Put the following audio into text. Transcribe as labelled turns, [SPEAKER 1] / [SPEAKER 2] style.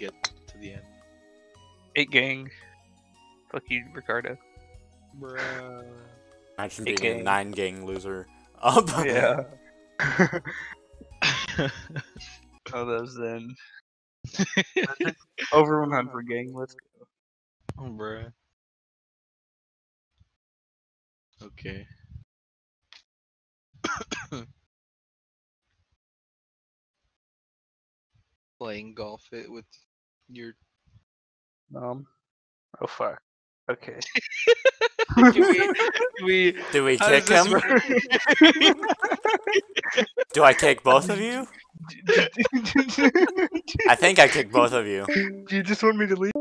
[SPEAKER 1] get to the end.
[SPEAKER 2] 8 gang. Fuck you, Ricardo.
[SPEAKER 1] Bruh.
[SPEAKER 3] Imagine
[SPEAKER 2] Hey,
[SPEAKER 3] being a
[SPEAKER 2] gang.
[SPEAKER 3] 9-gang loser. Up.
[SPEAKER 2] Yeah. Oh, those then. Over 100 gang. Let's go.
[SPEAKER 1] Oh, bruh. Okay. Playing golf it with your.
[SPEAKER 2] Oh fuck. Okay.
[SPEAKER 1] Do
[SPEAKER 3] Do we
[SPEAKER 1] how
[SPEAKER 3] kick
[SPEAKER 1] does this
[SPEAKER 3] him?
[SPEAKER 1] work?
[SPEAKER 3] Do I kick both of you? I think I kick both of you.
[SPEAKER 2] Do you just want me to leave?